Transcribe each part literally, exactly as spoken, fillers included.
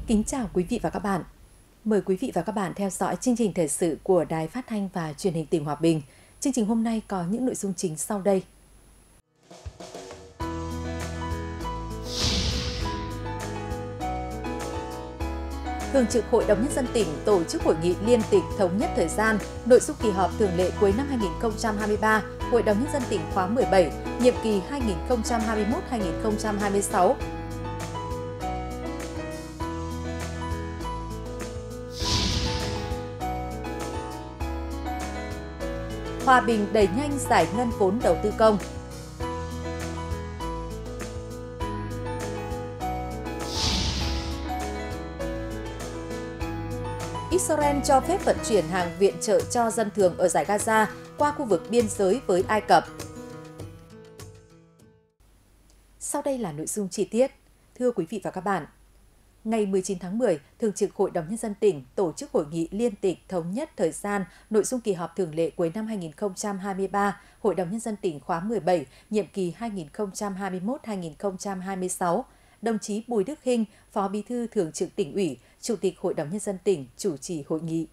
Kính chào quý vị và các bạn. Mời quý vị và các bạn theo dõi chương trình thời sự của Đài Phát thanh và Truyền hình tỉnh Hòa Bình. Chương trình hôm nay có những nội dung chính sau đây. Thường trực Hội đồng Nhân dân tỉnh tổ chức hội nghị liên tịch thống nhất thời gian, nội dung kỳ họp thường lệ cuối năm hai nghìn không trăm hai mươi ba, Hội đồng Nhân dân tỉnh khóa mười bảy, nhiệm kỳ hai nghìn không trăm hai mươi mốt đến hai nghìn không trăm hai mươi sáu. Hòa Bình đẩy nhanh giải ngân vốn đầu tư công. Israel cho phép vận chuyển hàng viện trợ cho dân thường ở Dải Gaza qua khu vực biên giới với Ai Cập. Sau đây là nội dung chi tiết. Thưa quý vị và các bạn, ngày mười chín tháng mười, Thường trực Hội đồng Nhân dân tỉnh tổ chức hội nghị liên tịch thống nhất thời gian, nội dung kỳ họp thường lệ cuối năm hai nghìn không trăm hai mươi ba, Hội đồng Nhân dân tỉnh khóa mười bảy, nhiệm kỳ hai nghìn không trăm hai mươi mốt đến hai nghìn không trăm hai mươi sáu. Đồng chí Bùi Đức Hinh, Phó Bí thư Thường trực Tỉnh ủy, Chủ tịch Hội đồng Nhân dân tỉnh chủ trì hội nghị.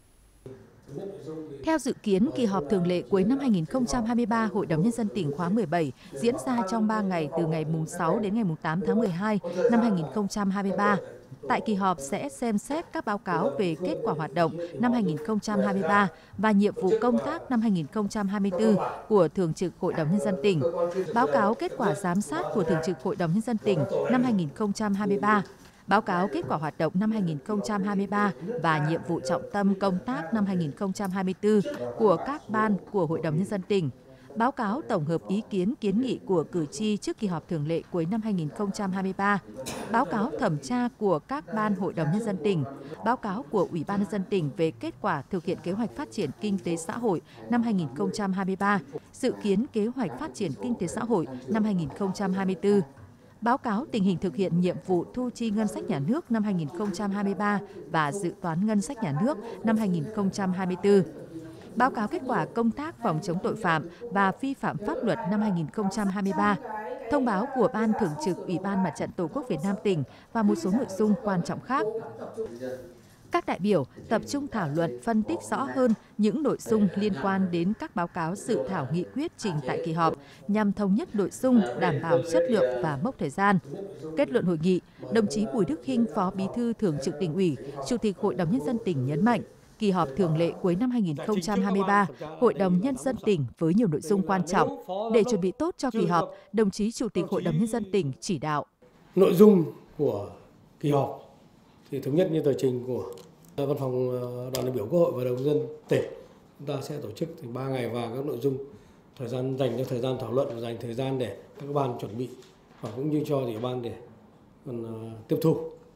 Theo dự kiến, kỳ họp thường lệ cuối năm hai nghìn không trăm hai mươi ba Hội đồng Nhân dân tỉnh khóa mười bảy diễn ra trong ba ngày từ ngày sáu đến ngày tám tháng mười hai năm hai nghìn không trăm hai mươi ba. Tại kỳ họp sẽ xem xét các báo cáo về kết quả hoạt động năm hai nghìn không trăm hai mươi ba và nhiệm vụ công tác năm hai nghìn không trăm hai mươi tư của Thường trực Hội đồng Nhân dân tỉnh, báo cáo kết quả giám sát của Thường trực Hội đồng Nhân dân tỉnh năm hai nghìn không trăm hai mươi ba, báo cáo kết quả hoạt động năm hai nghìn không trăm hai mươi ba và nhiệm vụ trọng tâm công tác năm hai nghìn không trăm hai mươi tư của các ban của Hội đồng Nhân dân tỉnh, báo cáo tổng hợp ý kiến kiến nghị của cử tri trước kỳ họp thường lệ cuối năm hai nghìn không trăm hai mươi ba, báo cáo thẩm tra của các ban Hội đồng Nhân dân tỉnh, báo cáo của Ủy ban Nhân dân tỉnh về kết quả thực hiện kế hoạch phát triển kinh tế xã hội năm hai nghìn không trăm hai mươi ba, dự kiến kế hoạch phát triển kinh tế xã hội năm hai nghìn không trăm hai mươi tư. Báo cáo tình hình thực hiện nhiệm vụ thu chi ngân sách nhà nước năm hai nghìn không trăm hai mươi ba và dự toán ngân sách nhà nước năm hai nghìn không trăm hai mươi tư. Báo cáo kết quả công tác phòng chống tội phạm và vi phạm pháp luật năm hai nghìn không trăm hai mươi ba. Thông báo của Ban Thường trực Ủy ban Mặt trận Tổ quốc Việt Nam tỉnh và một số nội dung quan trọng khác. Các đại biểu tập trung thảo luận phân tích rõ hơn những nội dung liên quan đến các báo cáo dự thảo nghị quyết trình tại kỳ họp nhằm thống nhất nội dung, đảm bảo chất lượng và mốc thời gian. Kết luận hội nghị, đồng chí Bùi Đức Hinh, Phó Bí thư Thường trực Tỉnh ủy, Chủ tịch Hội đồng Nhân dân tỉnh nhấn mạnh, kỳ họp thường lệ cuối năm hai nghìn không trăm hai mươi ba, Hội đồng Nhân dân tỉnh với nhiều nội dung quan trọng. Để chuẩn bị tốt cho kỳ họp, đồng chí Chủ tịch Hội đồng Nhân dân tỉnh chỉ đạo. Nội dung của kỳ họp thì thống nhất như tờ trình của Văn phòng Đoàn đại biểu Quốc hội và Hội đồng Nhân dân tỉnh, chúng ta sẽ tổ chức thành ba ngày và các nội dung thời gian dành cho thời gian thảo luận và dành thời gian để các ban chuẩn bị và cũng như cho ủy ban để còn tiếp thu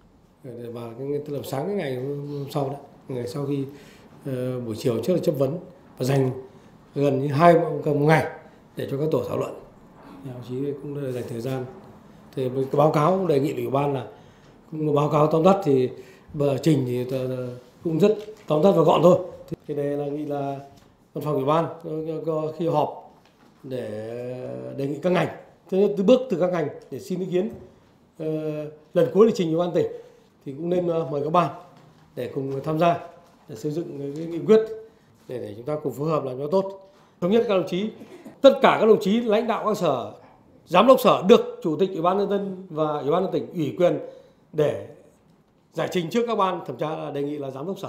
và cái tức là sáng cái ngày hôm sau đấy, ngày sau khi uh, buổi chiều trước là chất vấn và dành gần như hai một ngày để cho các tổ thảo luận. Đồng chí cũng dành thời gian. Thì cái báo cáo cũng đề nghị ủy ban là cũng báo cáo tóm tắt thì bờ trình thì cũng rất tóm tắt và gọn thôi. Thì cái này là nghĩ là văn phòng ủy ban khi họp để đề nghị các ngành, thứ nhất từ bước từ các ngành để xin ý kiến uh, lần cuối lịch trình ủy ban tỉnh thì cũng nên uh, mời các ban để cùng tham gia để xây dựng cái nghị quyết để để chúng ta cùng phối hợp làm cho tốt. Thống nhất các đồng chí, tất cả các đồng chí lãnh đạo các sở, giám đốc sở được Chủ tịch Ủy ban Nhân dân và Ủy ban nhân dân tỉnh ủy quyền để giải trình trước các ban thẩm tra, là đề nghị là giám đốc sở.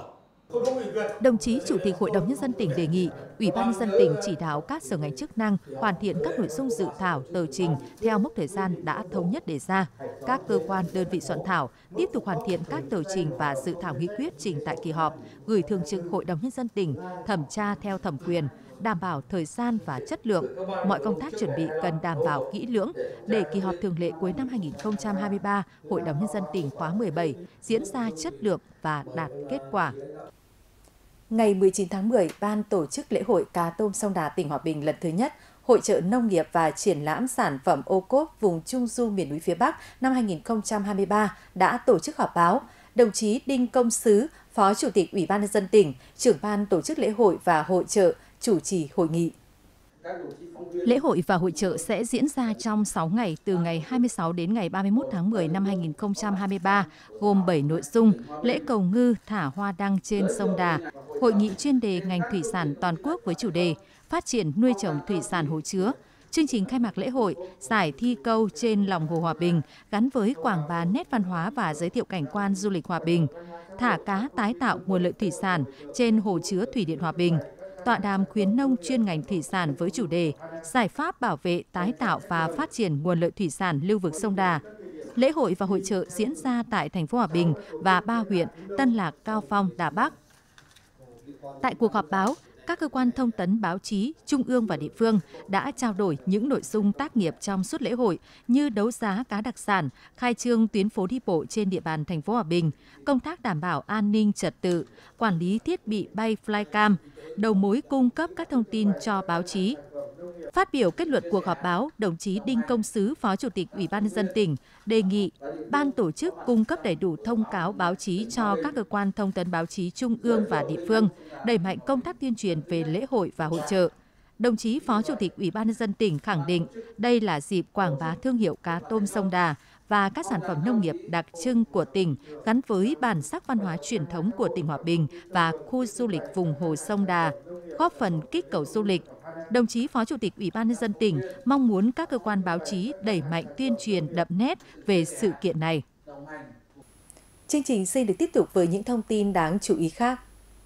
Đồng chí Chủ tịch Hội đồng Nhân dân tỉnh đề nghị Ủy ban Nhân dân tỉnh chỉ đạo các sở ngành chức năng hoàn thiện các nội dung dự thảo tờ trình theo mốc thời gian đã thống nhất đề ra. Các cơ quan đơn vị soạn thảo tiếp tục hoàn thiện các tờ trình và dự thảo nghị quyết trình tại kỳ họp, gửi Thường trực Hội đồng Nhân dân tỉnh thẩm tra theo thẩm quyền, đảm bảo thời gian và chất lượng. Mọi công tác chuẩn bị cần đảm bảo kỹ lưỡng để kỳ họp thường lệ cuối năm hai nghìn không trăm hai mươi ba Hội đồng Nhân dân tỉnh khóa mười bảy diễn ra chất lượng và đạt kết quả. Ngày mười chín tháng mười, Ban tổ chức lễ hội Cá tôm Sông Đà tỉnh Hòa Bình lần thứ nhất, Hội chợ nông nghiệp và triển lãm sản phẩm ô cốp vùng Trung du miền núi phía Bắc năm hai nghìn không trăm hai mươi ba đã tổ chức họp báo. Đồng chí Đinh Công Sứ, Phó Chủ tịch Ủy ban Nhân dân tỉnh, trưởng ban tổ chức lễ hội và hội chợ chủ trì hội nghị. Lễ hội và hội chợ sẽ diễn ra trong sáu ngày từ ngày hai mươi sáu đến ngày ba mươi mốt tháng mười năm hai nghìn không trăm hai mươi ba, gồm bảy nội dung: lễ cầu ngư thả hoa đăng trên sông Đà, hội nghị chuyên đề ngành thủy sản toàn quốc với chủ đề phát triển nuôi trồng thủy sản hồ chứa, chương trình khai mạc lễ hội, giải thi câu trên lòng hồ Hòa Bình gắn với quảng bá nét văn hóa và giới thiệu cảnh quan du lịch Hòa Bình, thả cá tái tạo nguồn lợi thủy sản trên hồ chứa thủy điện Hòa Bình, tọa đàm khuyến nông chuyên ngành thủy sản với chủ đề giải pháp bảo vệ, tái tạo và phát triển nguồn lợi thủy sản lưu vực sông Đà. Lễ hội và hội chợ diễn ra tại thành phố Hòa Bình và ba huyện Tân Lạc, Cao Phong, Đà Bắc. Tại cuộc họp báo, các cơ quan thông tấn báo chí, trung ương và địa phương đã trao đổi những nội dung tác nghiệp trong suốt lễ hội như đấu giá cá đặc sản, khai trương tuyến phố đi bộ trên địa bàn thành phố Hòa Bình, công tác đảm bảo an ninh trật tự, quản lý thiết bị bay flycam, đầu mối cung cấp các thông tin cho báo chí. Phát biểu kết luận cuộc họp báo, đồng chí Đinh Công Sứ, Phó Chủ tịch Ủy ban nhân dân tỉnh, đề nghị ban tổ chức cung cấp đầy đủ thông cáo báo chí cho các cơ quan thông tấn báo chí trung ương và địa phương, đẩy mạnh công tác tuyên truyền về lễ hội và hội chợ. Đồng chí Phó Chủ tịch Ủy ban nhân dân tỉnh khẳng định đây là dịp quảng bá thương hiệu cá tôm sông Đà và các sản phẩm nông nghiệp đặc trưng của tỉnh gắn với bản sắc văn hóa truyền thống của tỉnh Hòa Bình và khu du lịch vùng hồ sông Đà, góp phần kích cầu du lịch. Đồng chí Phó Chủ tịch Ủy ban nhân dân tỉnh mong muốn các cơ quan báo chí đẩy mạnh tuyên truyền đậm nét về sự kiện này. Chương trình xin được tiếp tục với những thông tin đáng chú ý khác.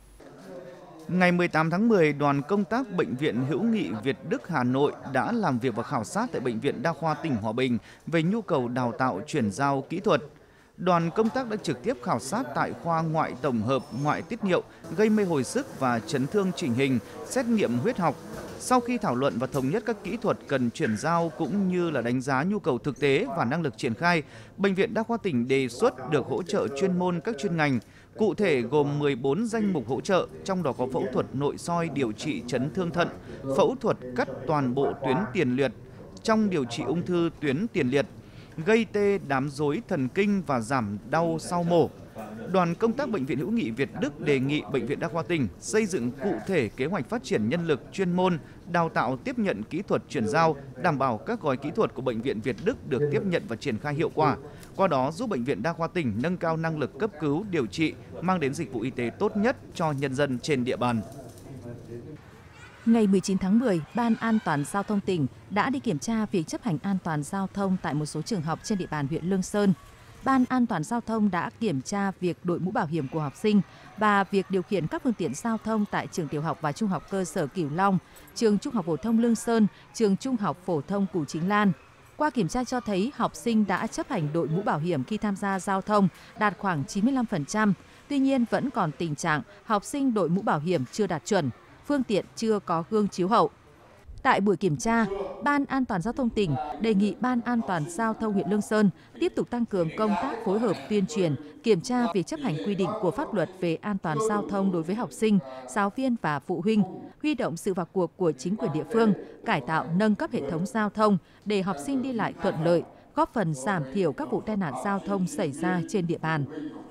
Ngày mười tám tháng mười, đoàn công tác Bệnh viện Hữu nghị Việt Đức Hà Nội đã làm việc và khảo sát tại Bệnh viện Đa khoa tỉnh Hòa Bình về nhu cầu đào tạo chuyển giao kỹ thuật. Đoàn công tác đã trực tiếp khảo sát tại khoa ngoại tổng hợp, ngoại tiết niệu, gây mê hồi sức và chấn thương chỉnh hình, xét nghiệm huyết học. Sau khi thảo luận và thống nhất các kỹ thuật cần chuyển giao cũng như là đánh giá nhu cầu thực tế và năng lực triển khai, Bệnh viện Đa khoa tỉnh đề xuất được hỗ trợ chuyên môn các chuyên ngành. Cụ thể gồm mười bốn danh mục hỗ trợ, trong đó có phẫu thuật nội soi điều trị chấn thương thận, phẫu thuật cắt toàn bộ tuyến tiền liệt trong điều trị ung thư tuyến tiền liệt, gây tê đám rối thần kinh và giảm đau sau mổ. Đoàn công tác Bệnh viện Hữu nghị Việt Đức đề nghị Bệnh viện Đa khoa tỉnh xây dựng cụ thể kế hoạch phát triển nhân lực chuyên môn, đào tạo tiếp nhận kỹ thuật chuyển giao, đảm bảo các gói kỹ thuật của Bệnh viện Việt Đức được tiếp nhận và triển khai hiệu quả. Qua đó giúp Bệnh viện Đa khoa tỉnh nâng cao năng lực cấp cứu, điều trị, mang đến dịch vụ y tế tốt nhất cho nhân dân trên địa bàn. Ngày mười chín tháng mười, Ban An toàn Giao thông tỉnh đã đi kiểm tra việc chấp hành an toàn giao thông tại một số trường học trên địa bàn huyện Lương Sơn. Ban An toàn Giao thông đã kiểm tra việc đội mũ bảo hiểm của học sinh và việc điều khiển các phương tiện giao thông tại trường tiểu học và trung học cơ sở Cửu Long, trường trung học phổ thông Lương Sơn, trường trung học phổ thông Cù Chính Lan. Qua kiểm tra cho thấy học sinh đã chấp hành đội mũ bảo hiểm khi tham gia giao thông đạt khoảng chín mươi lăm phần trăm. Tuy nhiên vẫn còn tình trạng học sinh đội mũ bảo hiểm chưa đạt chuẩn, phương tiện chưa có gương chiếu hậu. Tại buổi kiểm tra, Ban An toàn Giao thông tỉnh đề nghị Ban An toàn Giao thông huyện Lương Sơn tiếp tục tăng cường công tác phối hợp tuyên truyền, kiểm tra việc chấp hành quy định của pháp luật về an toàn giao thông đối với học sinh, giáo viên và phụ huynh, huy động sự vào cuộc của chính quyền địa phương, cải tạo nâng cấp hệ thống giao thông để học sinh đi lại thuận lợi, góp phần giảm thiểu các vụ tai nạn giao thông xảy ra trên địa bàn.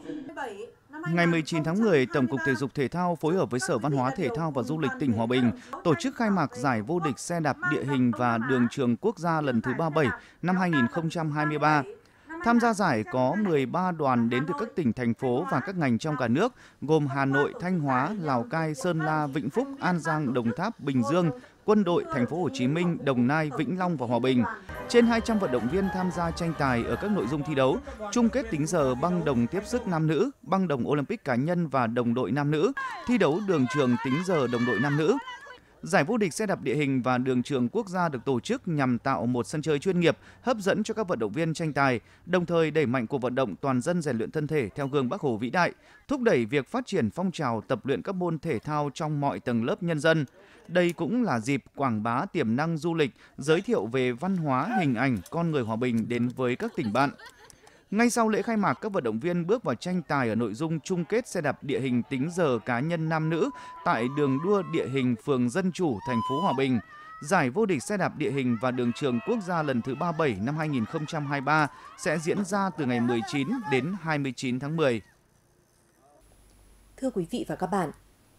Ngày mười chín tháng mười, Tổng cục Thể dục Thể thao phối hợp với Sở Văn hóa Thể thao và Du lịch tỉnh Hòa Bình tổ chức khai mạc giải vô địch xe đạp địa hình và đường trường quốc gia lần thứ ba mươi bảy năm hai nghìn không trăm hai mươi ba. Tham gia giải có mười ba đoàn đến từ các tỉnh, thành phố và các ngành trong cả nước, gồm Hà Nội, Thanh Hóa, Lào Cai, Sơn La, Vĩnh Phúc, An Giang, Đồng Tháp, Bình Dương, Quân đội, Thành phố Hồ Chí Minh, Đồng Nai, Vĩnh Long và Hòa Bình. Trên hai trăm vận động viên tham gia tranh tài ở các nội dung thi đấu, chung kết tính giờ băng đồng tiếp sức nam nữ, băng đồng Olympic cá nhân và đồng đội nam nữ, thi đấu đường trường tính giờ đồng đội nam nữ. Giải vô địch xe đạp địa hình và đường trường quốc gia được tổ chức nhằm tạo một sân chơi chuyên nghiệp, hấp dẫn cho các vận động viên tranh tài, đồng thời đẩy mạnh cuộc vận động toàn dân rèn luyện thân thể theo gương Bác Hồ vĩ đại, thúc đẩy việc phát triển phong trào tập luyện các môn thể thao trong mọi tầng lớp nhân dân. Đây cũng là dịp quảng bá tiềm năng du lịch, giới thiệu về văn hóa, hình ảnh, con người Hòa Bình đến với các tỉnh bạn. Ngay sau lễ khai mạc, các vận động viên bước vào tranh tài ở nội dung chung kết xe đạp địa hình tính giờ cá nhân nam nữ tại đường đua địa hình phường Dân Chủ, thành phố Hòa Bình. Giải vô địch xe đạp địa hình và đường trường quốc gia lần thứ ba mươi bảy năm hai nghìn không trăm hai mươi ba sẽ diễn ra từ ngày mười chín đến hai mươi chín tháng mười. Thưa quý vị và các bạn,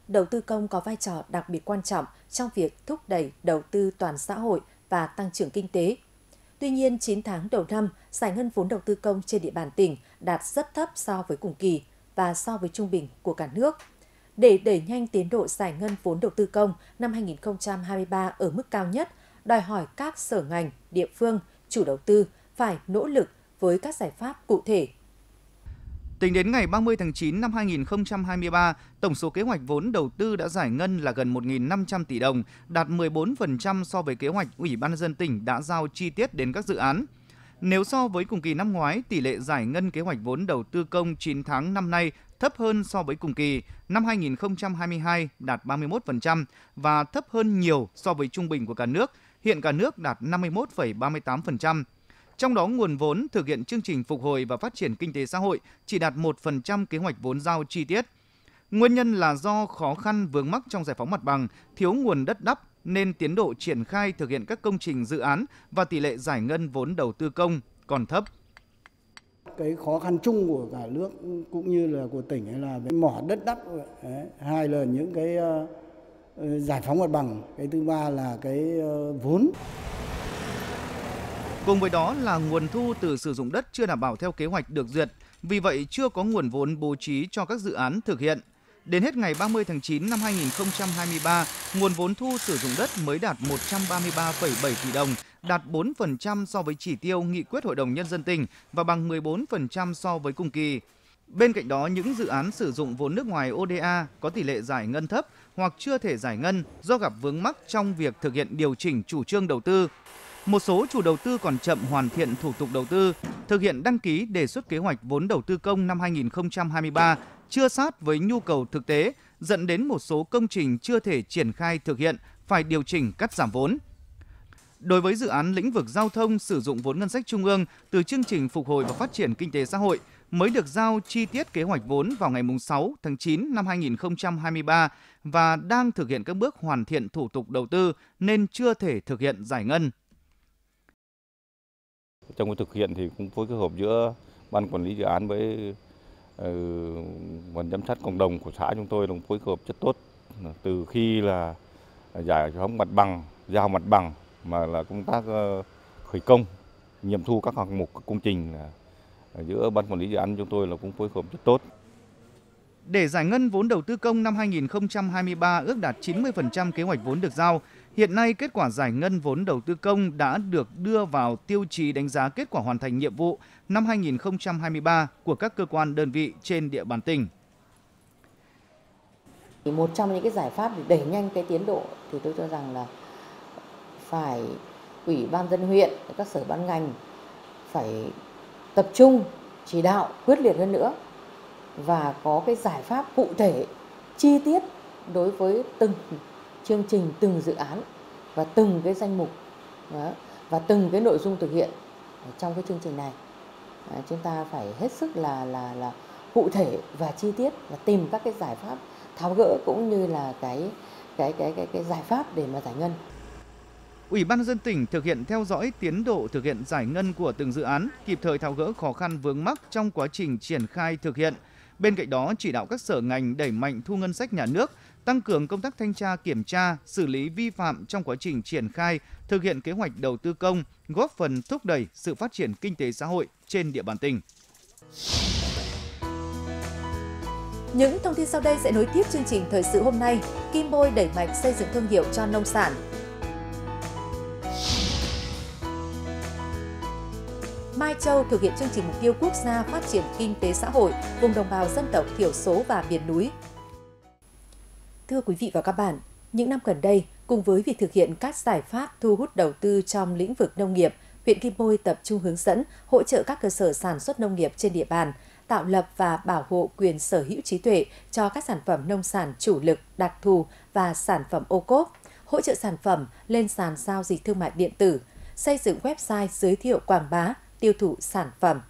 đầu tư công có vai trò đặc biệt quan trọng trong việc thúc đẩy đầu tư toàn xã hội và tăng trưởng kinh tế. Tuy nhiên, chín tháng đầu năm, giải ngân vốn đầu tư công trên địa bàn tỉnh đạt rất thấp so với cùng kỳ và so với trung bình của cả nước. Để đẩy nhanh tiến độ giải ngân vốn đầu tư công năm hai nghìn không trăm hai mươi ba ở mức cao nhất, đòi hỏi các sở ngành, địa phương, chủ đầu tư phải nỗ lực với các giải pháp cụ thể. Tính đến ngày ba mươi tháng chín năm hai nghìn không trăm hai mươi ba, tổng số kế hoạch vốn đầu tư đã giải ngân là gần một nghìn năm trăm tỷ đồng, đạt mười bốn phần trăm so với kế hoạch Ủy ban nhân dân tỉnh đã giao chi tiết đến các dự án. Nếu so với cùng kỳ năm ngoái, tỷ lệ giải ngân kế hoạch vốn đầu tư công chín tháng năm nay thấp hơn so với cùng kỳ năm hai nghìn không trăm hai mươi hai đạt ba mươi mốt phần trăm và thấp hơn nhiều so với trung bình của cả nước, hiện cả nước đạt năm mươi mốt phẩy ba mươi tám phần trăm. Trong đó, nguồn vốn thực hiện chương trình phục hồi và phát triển kinh tế xã hội chỉ đạt một phần trăm kế hoạch vốn giao chi tiết. Nguyên nhân là do khó khăn vướng mắc trong giải phóng mặt bằng, thiếu nguồn đất đắp nên tiến độ triển khai thực hiện các công trình dự án và tỷ lệ giải ngân vốn đầu tư công còn thấp. Cái khó khăn chung của cả nước cũng như là của tỉnh là mỏ đất đắp, đấy. Hai là những cái uh, giải phóng mặt bằng, cái thứ ba là cái uh, vốn. Cùng với đó là nguồn thu từ sử dụng đất chưa đảm bảo theo kế hoạch được duyệt, vì vậy chưa có nguồn vốn bố trí cho các dự án thực hiện. Đến hết ngày ba mươi tháng chín năm hai nghìn không trăm hai mươi ba, nguồn vốn thu sử dụng đất mới đạt một trăm ba mươi ba phẩy bảy tỷ đồng, đạt bốn phần trăm so với chỉ tiêu nghị quyết Hội đồng Nhân dân tỉnh và bằng mười bốn phần trăm so với cùng kỳ. Bên cạnh đó, những dự án sử dụng vốn nước ngoài O D A có tỷ lệ giải ngân thấp hoặc chưa thể giải ngân do gặp vướng mắc trong việc thực hiện điều chỉnh chủ trương đầu tư. Một số chủ đầu tư còn chậm hoàn thiện thủ tục đầu tư, thực hiện đăng ký đề xuất kế hoạch vốn đầu tư công năm hai nghìn không trăm hai mươi ba chưa sát với nhu cầu thực tế, dẫn đến một số công trình chưa thể triển khai thực hiện, phải điều chỉnh cắt giảm vốn. Đối với dự án lĩnh vực giao thông sử dụng vốn ngân sách trung ương từ chương trình phục hồi và phát triển kinh tế xã hội mới được giao chi tiết kế hoạch vốn vào ngày sáu tháng chín năm hai nghìn không trăm hai mươi ba và đang thực hiện các bước hoàn thiện thủ tục đầu tư nên chưa thể thực hiện giải ngân. Trong cái thực hiện thì cũng phối hợp giữa ban quản lý dự án với ban giám sát cộng đồng của xã chúng tôi đồng phối hợp rất tốt, từ khi là giải phóng mặt bằng, giao mặt bằng mà là công tác khởi công, nghiệm thu các hạng mục các công trình là giữa ban quản lý dự án chúng tôi là cũng phối hợp rất tốt. Để giải ngân vốn đầu tư công năm hai nghìn không trăm hai mươi ba ước đạt chín mươi phần trăm kế hoạch vốn được giao. Hiện nay, kết quả giải ngân vốn đầu tư công đã được đưa vào tiêu chí đánh giá kết quả hoàn thành nhiệm vụ năm hai nghìn không trăm hai mươi ba của các cơ quan đơn vị trên địa bàn tỉnh. Một trong những cái giải pháp để đẩy nhanh cái tiến độ thì tôi cho rằng là phải Ủy ban dân huyện, các sở ban ngành phải tập trung chỉ đạo quyết liệt hơn nữa và có cái giải pháp cụ thể, chi tiết đối với từng chương trình, từng dự án và từng cái danh mục đó, và từng cái nội dung thực hiện trong cái chương trình này. À, chúng ta phải hết sức là là là cụ thể và chi tiết và tìm các cái giải pháp tháo gỡ cũng như là cái cái cái cái cái giải pháp để mà giải ngân. Ủy ban nhân dân tỉnh thực hiện theo dõi tiến độ thực hiện giải ngân của từng dự án, kịp thời tháo gỡ khó khăn vướng mắc trong quá trình triển khai thực hiện. Bên cạnh đó, chỉ đạo các sở ngành đẩy mạnh thu ngân sách nhà nước, tăng cường công tác thanh tra kiểm tra, xử lý vi phạm trong quá trình triển khai, thực hiện kế hoạch đầu tư công, góp phần thúc đẩy sự phát triển kinh tế xã hội trên địa bàn tỉnh. Những thông tin sau đây sẽ nối tiếp chương trình thời sự hôm nay. Kim Bôi đẩy mạnh xây dựng thương hiệu cho nông sản. Mai Châu thực hiện chương trình mục tiêu quốc gia phát triển kinh tế xã hội vùng đồng bào dân tộc thiểu số và miền núi. Thưa quý vị và các bạn, những năm gần đây, cùng với việc thực hiện các giải pháp thu hút đầu tư trong lĩnh vực nông nghiệp, huyện Kim Bôi tập trung hướng dẫn, hỗ trợ các cơ sở sản xuất nông nghiệp trên địa bàn, tạo lập và bảo hộ quyền sở hữu trí tuệ cho các sản phẩm nông sản chủ lực, đặc thù và sản phẩm ô cốp, hỗ trợ sản phẩm lên sàn giao dịch thương mại điện tử, xây dựng website giới thiệu quảng bá, tiêu thụ sản phẩm.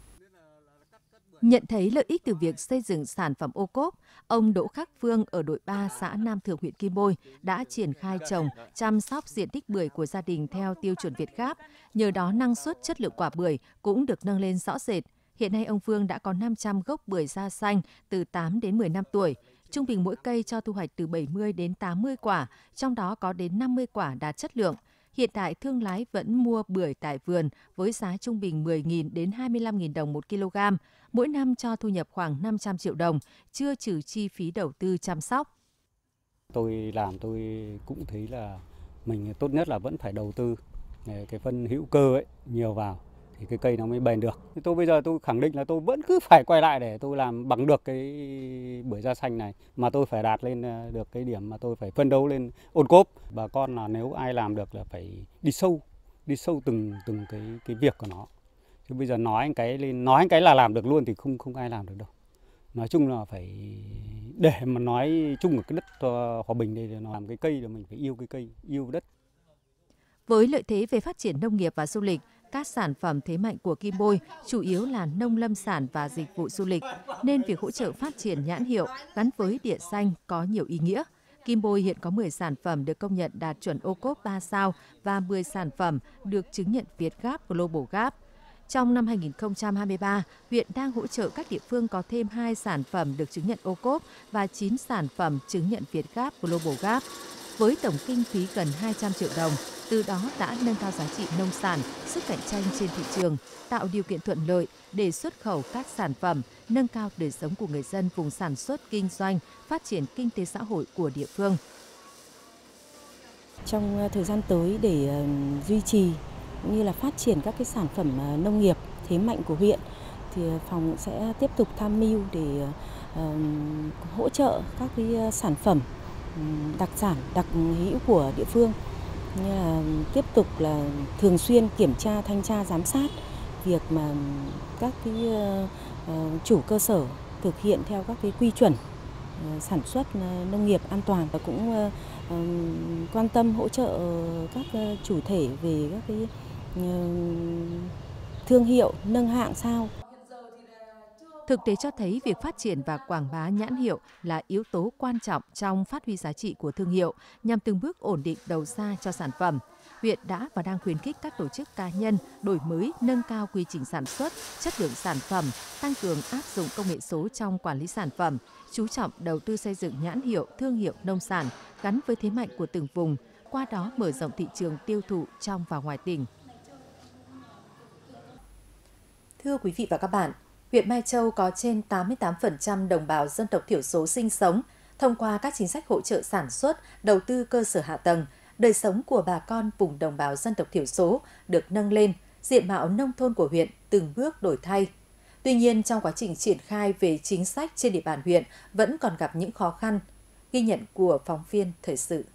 Nhận thấy lợi ích từ việc xây dựng sản phẩm ô cốp, ông Đỗ Khắc Phương ở đội ba xã Nam Thượng huyện Kim Bôi đã triển khai trồng, chăm sóc diện tích bưởi của gia đình theo tiêu chuẩn Việt Gáp. Nhờ đó năng suất chất lượng quả bưởi cũng được nâng lên rõ rệt. Hiện nay ông Phương đã có năm trăm gốc bưởi da xanh từ tám đến mười năm tuổi. Trung bình mỗi cây cho thu hoạch từ bảy mươi đến tám mươi quả, trong đó có đến năm mươi quả đạt chất lượng. Hiện tại thương lái vẫn mua bưởi tại vườn với giá trung bình mười nghìn đến hai mươi lăm nghìn đồng một kg, mỗi năm cho thu nhập khoảng năm trăm triệu đồng, chưa trừ chi phí đầu tư chăm sóc. Tôi làm tôi cũng thấy là mình tốt nhất là vẫn phải đầu tư cái phân hữu cơ ấy nhiều vào thì cái cây nó mới bền được. Tôi bây giờ tôi khẳng định là tôi vẫn cứ phải quay lại để tôi làm bằng được cái bưởi da xanh này, mà tôi phải đạt lên được cái điểm mà tôi phải phân đấu lên ô cốp. Bà con là nếu ai làm được là phải đi sâu, đi sâu từng từng cái cái việc của nó. Chứ bây giờ nói anh cái lên nói anh cái là làm được luôn thì không không ai làm được đâu. Nói chung là phải để mà nói chung ở cái đất Hòa Bình đây, nó làm cái cây là mình phải yêu cái cây, yêu đất. Với lợi thế về phát triển nông nghiệp và du lịch, các sản phẩm thế mạnh của Kim Bôi chủ yếu là nông lâm sản và dịch vụ du lịch, nên việc hỗ trợ phát triển nhãn hiệu gắn với địa danh có nhiều ý nghĩa. Kim Bôi hiện có mười sản phẩm được công nhận đạt chuẩn ô cốp ba sao và mười sản phẩm được chứng nhận Việt Gap Global Gap. Trong năm hai nghìn không trăm hai mươi ba, huyện đang hỗ trợ các địa phương có thêm hai sản phẩm được chứng nhận ô cốp và chín sản phẩm chứng nhận Việt Gap Global Gap. Với tổng kinh phí gần hai trăm triệu đồng, từ đó đã nâng cao giá trị nông sản, sức cạnh tranh trên thị trường, tạo điều kiện thuận lợi để xuất khẩu các sản phẩm, nâng cao đời sống của người dân vùng sản xuất kinh doanh, phát triển kinh tế xã hội của địa phương. Trong thời gian tới để duy trì cũng như là phát triển các cái sản phẩm nông nghiệp thế mạnh của huyện thì phòng sẽ tiếp tục tham mưu để uh, hỗ trợ các cái sản phẩm đặc sản đặc hữu của địa phương, như là tiếp tục là thường xuyên kiểm tra, thanh tra, giám sát việc mà các cái uh, chủ cơ sở thực hiện theo các cái quy chuẩn uh, sản xuất uh, nông nghiệp an toàn, và cũng uh, uh, quan tâm hỗ trợ các uh, chủ thể về các cái uh, thương hiệu nâng hạng sao. Thực tế cho thấy việc phát triển và quảng bá nhãn hiệu là yếu tố quan trọng trong phát huy giá trị của thương hiệu nhằm từng bước ổn định đầu ra cho sản phẩm. Huyện đã và đang khuyến khích các tổ chức cá nhân đổi mới, nâng cao quy trình sản xuất, chất lượng sản phẩm, tăng cường áp dụng công nghệ số trong quản lý sản phẩm, chú trọng đầu tư xây dựng nhãn hiệu, thương hiệu nông sản gắn với thế mạnh của từng vùng, qua đó mở rộng thị trường tiêu thụ trong và ngoài tỉnh. Thưa quý vị và các bạn, huyện Mai Châu có trên tám mươi tám phần trăm đồng bào dân tộc thiểu số sinh sống. Thông qua các chính sách hỗ trợ sản xuất, đầu tư cơ sở hạ tầng, đời sống của bà con vùng đồng bào dân tộc thiểu số được nâng lên, diện mạo nông thôn của huyện từng bước đổi thay. Tuy nhiên, trong quá trình triển khai về chính sách trên địa bàn huyện vẫn còn gặp những khó khăn. Ghi nhận của phóng viên Thời sự.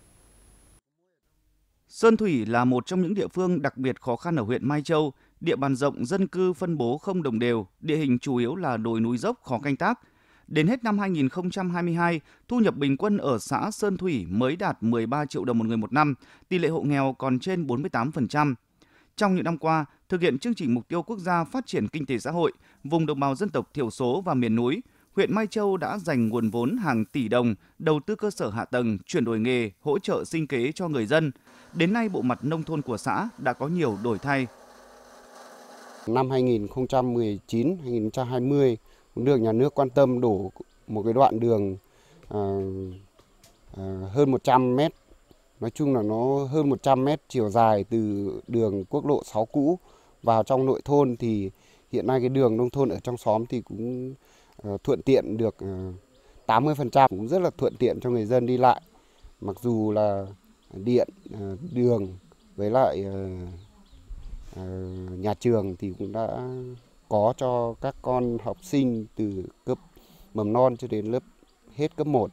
Sơn Thủy là một trong những địa phương đặc biệt khó khăn ở huyện Mai Châu. Địa bàn rộng, dân cư phân bố không đồng đều, địa hình chủ yếu là đồi núi dốc khó canh tác. Đến hết năm hai nghìn không trăm hai mươi hai, thu nhập bình quân ở xã Sơn Thủy mới đạt mười ba triệu đồng một người một năm, tỷ lệ hộ nghèo còn trên bốn mươi tám phần trăm. Trong những năm qua, thực hiện chương trình mục tiêu quốc gia phát triển kinh tế xã hội, vùng đồng bào dân tộc thiểu số và miền núi, huyện Mai Châu đã dành nguồn vốn hàng tỷ đồng, đầu tư cơ sở hạ tầng, chuyển đổi nghề, hỗ trợ sinh kế cho người dân. Đến nay, bộ mặt nông thôn của xã đã có nhiều đổi thay. Năm hai nghìn không trăm mười chín hai nghìn không trăm hai mươi cũng được nhà nước quan tâm đổ một cái đoạn đường à, à, hơn một trăm mét. Nói chung là nó hơn một trăm mét chiều dài từ đường quốc lộ sáu cũ vào trong nội thôn, thì hiện nay cái đường nông thôn ở trong xóm thì cũng uh, thuận tiện được uh, tám mươi phần trăm, cũng rất là thuận tiện cho người dân đi lại. Mặc dù là điện, uh, đường với lại uh, uh, nhà trường thì cũng đã có cho các con học sinh từ cấp mầm non cho đến lớp hết cấp một.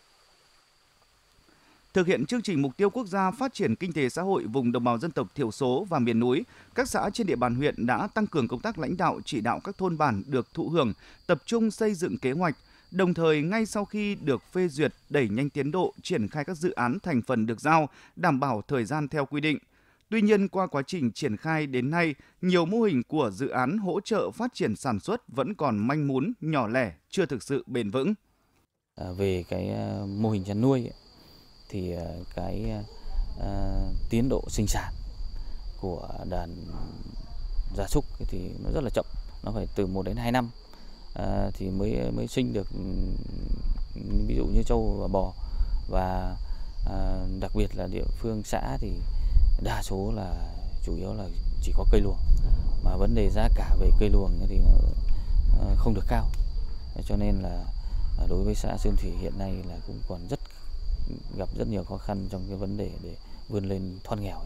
Thực hiện chương trình mục tiêu quốc gia phát triển kinh tế xã hội vùng đồng bào dân tộc thiểu số và miền núi, các xã trên địa bàn huyện đã tăng cường công tác lãnh đạo chỉ đạo các thôn bản được thụ hưởng, tập trung xây dựng kế hoạch, đồng thời ngay sau khi được phê duyệt đẩy nhanh tiến độ triển khai các dự án thành phần được giao, đảm bảo thời gian theo quy định. Tuy nhiên, qua quá trình triển khai đến nay, nhiều mô hình của dự án hỗ trợ phát triển sản xuất vẫn còn manh mún, nhỏ lẻ, chưa thực sự bền vững. À, về cái mô hình chăn nuôi ấy, thì cái uh, tiến độ sinh sản của đàn gia súc thì nó rất là chậm, nó phải từ một đến hai năm uh, thì mới mới sinh được ví dụ như trâu và bò, và à, đặc biệt là địa phương xã thì đa số là chủ yếu là chỉ có cây luồng, mà vấn đề giá cả về cây luồng thì nó à, không được cao, cho nên là à, đối với xã Sơn Thủy hiện nay là cũng còn rất gặp rất nhiều khó khăn trong cái vấn đề để vươn lên thoát nghèo.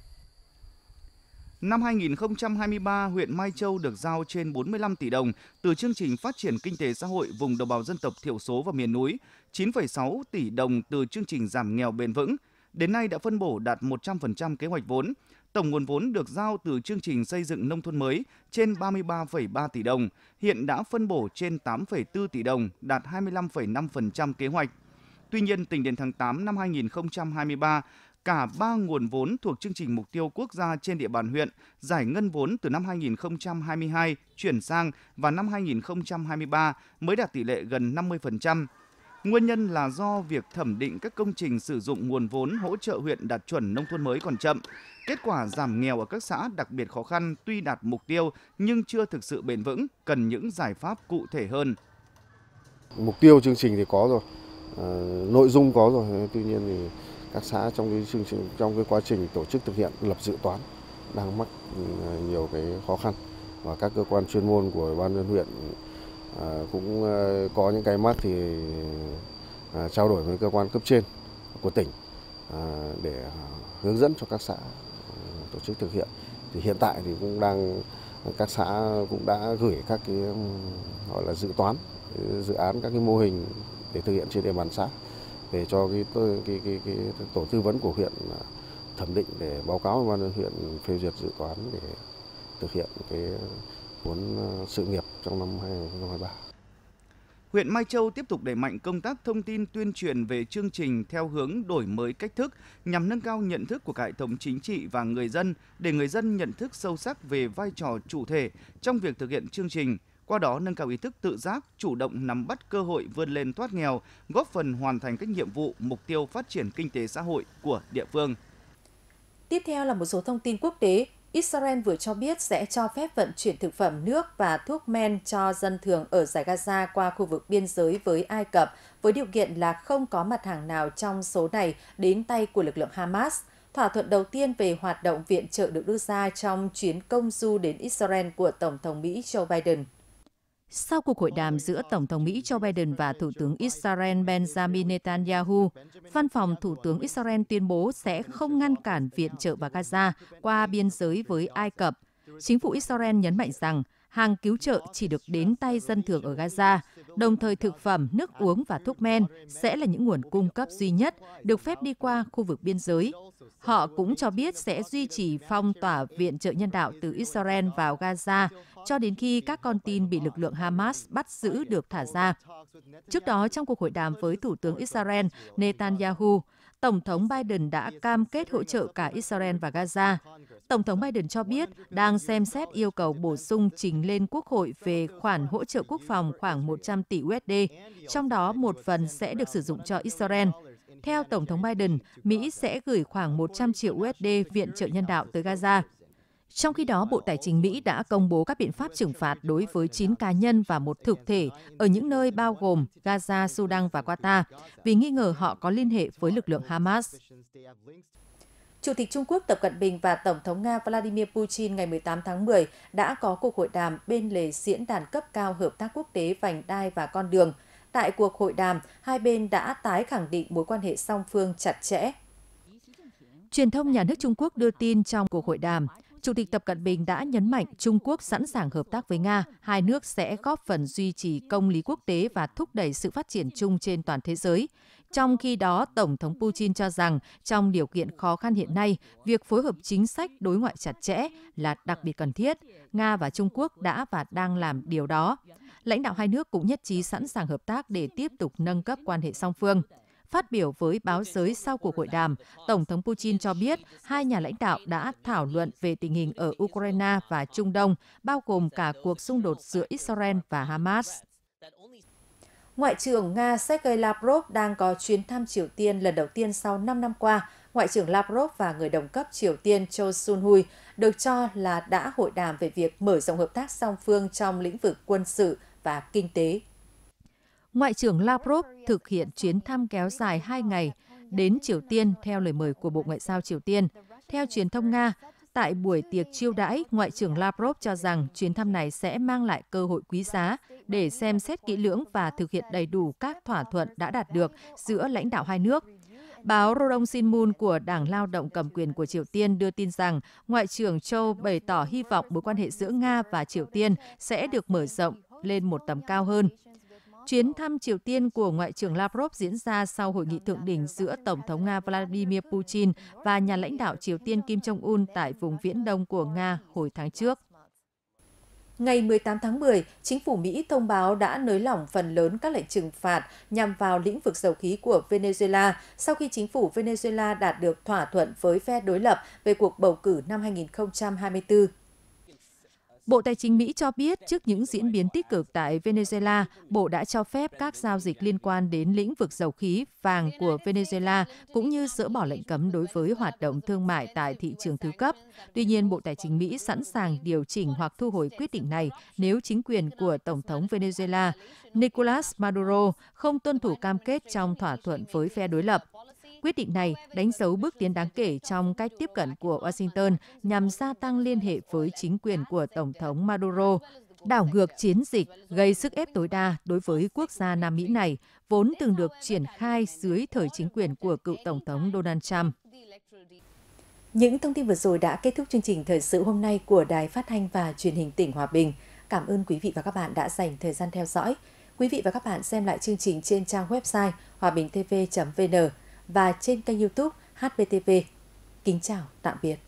Năm hai nghìn không trăm hai mươi ba, huyện Mai Châu được giao trên bốn mươi lăm tỷ đồng từ chương trình phát triển kinh tế xã hội vùng đồng bào dân tộc thiểu số và miền núi, chín phẩy sáu tỷ đồng từ chương trình giảm nghèo bền vững. Đến nay đã phân bổ đạt một trăm phần trăm kế hoạch vốn. Tổng nguồn vốn được giao từ chương trình xây dựng nông thôn mới trên ba mươi ba phẩy ba tỷ đồng, hiện đã phân bổ trên tám phẩy bốn tỷ đồng, đạt hai mươi lăm phẩy năm phần trăm kế hoạch. Tuy nhiên, tính đến tháng tám năm hai nghìn không trăm hai mươi ba, cả ba nguồn vốn thuộc chương trình mục tiêu quốc gia trên địa bàn huyện giải ngân vốn từ năm hai nghìn không trăm hai mươi hai chuyển sang và năm hai nghìn không trăm hai mươi ba mới đạt tỷ lệ gần năm mươi phần trăm. Nguyên nhân là do việc thẩm định các công trình sử dụng nguồn vốn hỗ trợ huyện đạt chuẩn nông thôn mới còn chậm. Kết quả giảm nghèo ở các xã đặc biệt khó khăn tuy đạt mục tiêu nhưng chưa thực sự bền vững, cần những giải pháp cụ thể hơn. Mục tiêu chương trình thì có rồi, à, nội dung có rồi, tuy nhiên thì các xã trong cái chương trình trong cái quá trình tổ chức thực hiện lập dự toán đang mắc nhiều cái khó khăn, và các cơ quan chuyên môn của ban dân huyện à, cũng có những cái mắc thì à, trao đổi với cơ quan cấp trên của tỉnh à, để hướng dẫn cho các xã tổ chức thực hiện. Thì hiện tại thì cũng đang các xã cũng đã gửi các cái gọi là dự toán dự án các cái mô hình để thực hiện trên địa bàn xã để cho cái, cái, cái, cái tổ tư vấn của huyện thẩm định để báo cáo ban dân huyện phê duyệt dự toán để thực hiện cái vốn sự nghiệp trong năm hai nghìn không trăm hai mươi ba. Huyện Mai Châu tiếp tục đẩy mạnh công tác thông tin tuyên truyền về chương trình theo hướng đổi mới cách thức nhằm nâng cao nhận thức của cả hệ thống chính trị và người dân để người dân nhận thức sâu sắc về vai trò chủ thể trong việc thực hiện chương trình. Qua đó nâng cao ý thức tự giác, chủ động nắm bắt cơ hội vươn lên thoát nghèo, góp phần hoàn thành các nhiệm vụ, mục tiêu phát triển kinh tế xã hội của địa phương. Tiếp theo là một số thông tin quốc tế. Israel vừa cho biết sẽ cho phép vận chuyển thực phẩm, nước và thuốc men cho dân thường ở Dải Gaza qua khu vực biên giới với Ai Cập, với điều kiện là không có mặt hàng nào trong số này đến tay của lực lượng Hamas. Thỏa thuận đầu tiên về hoạt động viện trợ được đưa ra trong chuyến công du đến Israel của Tổng thống Mỹ Joe Biden. Sau cuộc hội đàm giữa Tổng thống Mỹ Joe Biden và Thủ tướng Israel Benjamin Netanyahu, Văn phòng Thủ tướng Israel tuyên bố sẽ không ngăn cản viện trợ vào Gaza qua biên giới với Ai Cập. Chính phủ Israel nhấn mạnh rằng hàng cứu trợ chỉ được đến tay dân thường ở Gaza, đồng thời thực phẩm, nước uống và thuốc men sẽ là những nguồn cung cấp duy nhất được phép đi qua khu vực biên giới. Họ cũng cho biết sẽ duy trì phong tỏa viện trợ nhân đạo từ Israel vào Gaza cho đến khi các con tin bị lực lượng Hamas bắt giữ được thả ra. Trước đó, trong cuộc hội đàm với Thủ tướng Israel Netanyahu, Tổng thống Biden đã cam kết hỗ trợ cả Israel và Gaza. Tổng thống Biden cho biết đang xem xét yêu cầu bổ sung trình lên Quốc hội về khoản hỗ trợ quốc phòng khoảng một trăm tỷ u ét đê, trong đó một phần sẽ được sử dụng cho Israel. Theo Tổng thống Biden, Mỹ sẽ gửi khoảng một trăm triệu u ét đê viện trợ nhân đạo tới Gaza. Trong khi đó, Bộ Tài chính Mỹ đã công bố các biện pháp trừng phạt đối với chín cá nhân và một thực thể ở những nơi bao gồm Gaza, Sudan và Qatar vì nghi ngờ họ có liên hệ với lực lượng Hamas. Chủ tịch Trung Quốc Tập Cận Bình và Tổng thống Nga Vladimir Putin ngày mười tám tháng mười đã có cuộc hội đàm bên lề diễn đàn cấp cao hợp tác quốc tế vành đai và con đường. Tại cuộc hội đàm, hai bên đã tái khẳng định mối quan hệ song phương chặt chẽ. Truyền thông nhà nước Trung Quốc đưa tin trong cuộc hội đàm, Chủ tịch Tập Cận Bình đã nhấn mạnh Trung Quốc sẵn sàng hợp tác với Nga, hai nước sẽ góp phần duy trì công lý quốc tế và thúc đẩy sự phát triển chung trên toàn thế giới. Trong khi đó, Tổng thống Putin cho rằng trong điều kiện khó khăn hiện nay, việc phối hợp chính sách đối ngoại chặt chẽ là đặc biệt cần thiết. Nga và Trung Quốc đã và đang làm điều đó. Lãnh đạo hai nước cũng nhất trí sẵn sàng hợp tác để tiếp tục nâng cấp quan hệ song phương. Phát biểu với báo giới sau cuộc hội đàm, Tổng thống Putin cho biết hai nhà lãnh đạo đã thảo luận về tình hình ở Ukraine và Trung Đông, bao gồm cả cuộc xung đột giữa Israel và Hamas. Ngoại trưởng Nga Sergei Lavrov đang có chuyến thăm Triều Tiên lần đầu tiên sau năm năm qua. Ngoại trưởng Lavrov và người đồng cấp Triều Tiên Cho Sun-hui được cho là đã hội đàm về việc mở rộng hợp tác song phương trong lĩnh vực quân sự và kinh tế. Ngoại trưởng Lavrov thực hiện chuyến thăm kéo dài hai ngày đến Triều Tiên theo lời mời của Bộ Ngoại giao Triều Tiên. Theo truyền thông Nga, tại buổi tiệc chiêu đãi, Ngoại trưởng Lavrov cho rằng chuyến thăm này sẽ mang lại cơ hội quý giá để xem xét kỹ lưỡng và thực hiện đầy đủ các thỏa thuận đã đạt được giữa lãnh đạo hai nước. Báo Rodong Sinmun của Đảng Lao động cầm quyền của Triều Tiên đưa tin rằng Ngoại trưởng Châu bày tỏ hy vọng mối quan hệ giữa Nga và Triều Tiên sẽ được mở rộng lên một tầm cao hơn. Chuyến thăm Triều Tiên của Ngoại trưởng Lavrov diễn ra sau hội nghị thượng đỉnh giữa Tổng thống Nga Vladimir Putin và nhà lãnh đạo Triều Tiên Kim Jong-un tại vùng Viễn Đông của Nga hồi tháng trước. Ngày mười tám tháng mười, chính phủ Mỹ thông báo đã nới lỏng phần lớn các lệnh trừng phạt nhằm vào lĩnh vực dầu khí của Venezuela sau khi chính phủ Venezuela đạt được thỏa thuận với phe đối lập về cuộc bầu cử năm hai nghìn không trăm hai mươi tư. Bộ Tài chính Mỹ cho biết trước những diễn biến tích cực tại Venezuela, Bộ đã cho phép các giao dịch liên quan đến lĩnh vực dầu khí, vàng của Venezuela cũng như dỡ bỏ lệnh cấm đối với hoạt động thương mại tại thị trường thứ cấp. Tuy nhiên, Bộ Tài chính Mỹ sẵn sàng điều chỉnh hoặc thu hồi quyết định này nếu chính quyền của Tổng thống Venezuela Nicolas Maduro không tuân thủ cam kết trong thỏa thuận với phe đối lập. Quyết định này đánh dấu bước tiến đáng kể trong cách tiếp cận của Washington nhằm gia tăng liên hệ với chính quyền của Tổng thống Maduro, đảo ngược chiến dịch gây sức ép tối đa đối với quốc gia Nam Mỹ này, vốn từng được triển khai dưới thời chính quyền của cựu Tổng thống Donald Trump. Những thông tin vừa rồi đã kết thúc chương trình thời sự hôm nay của Đài Phát thanh và Truyền hình tỉnh Hòa Bình. Cảm ơn quý vị và các bạn đã dành thời gian theo dõi. Quý vị và các bạn xem lại chương trình trên trang website hòa bình t v chấm v n và trên kênh YouTube H B T V. Kính chào, tạm biệt.